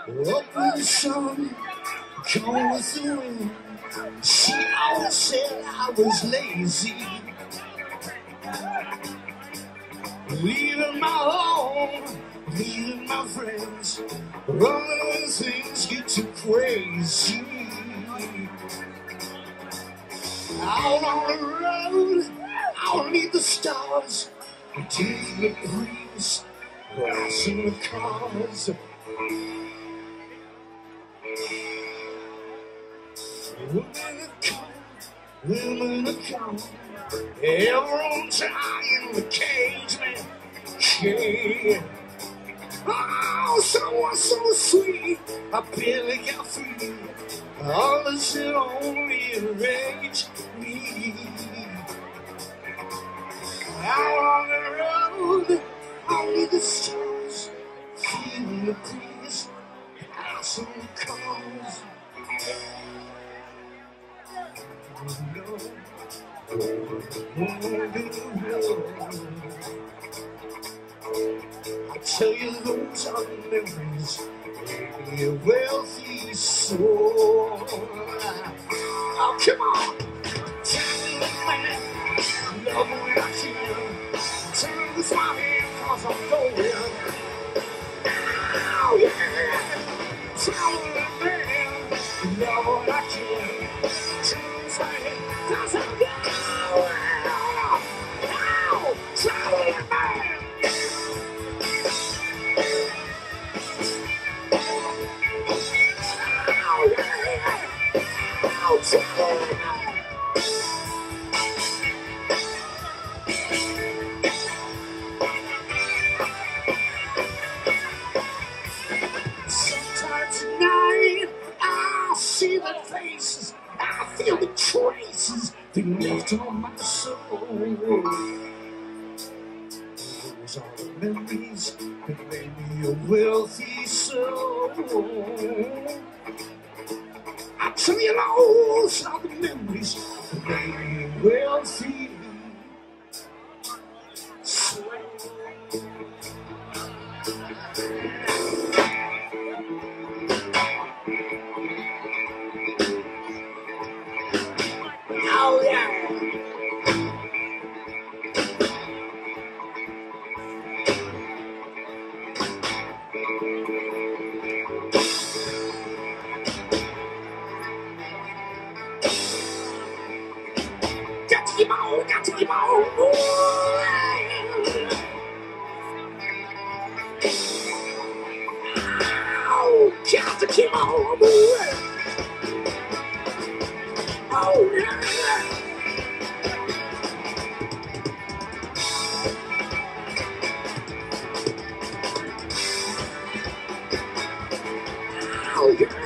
Up in the sun, gone with the wind. She always said I was lazy, leaving my home, leaving my friends, running when things get too crazy. Out on the road, I'll need the stars, taking the breeze, crashing the cars. Women are come, everyone's trying to cage me. Yeah. Oh, someone so sweet, I barely got free. All this shit only enraged me. Out on the road, only the stars, feeling the breeze, passing the cars. I tell you those are the memories of a wealthy soul. Oh, come on! Tell me man, love when I can. Tell me with my hand, cause I'm going. Oh, yeah! Tell me man, love when I can. Tell me with my hand, cause I'm going. Oh, tell me man! Sometimes at night I see the faces, I feel the traces they left on my soul. Those are the memories that made me a wealthy soul. I tell you those are the memories that made me a wealthy soul. Oh yeah. Got to keep on, got to keep on. Oh, got to keep on moving. Oh yeah. Oh yeah.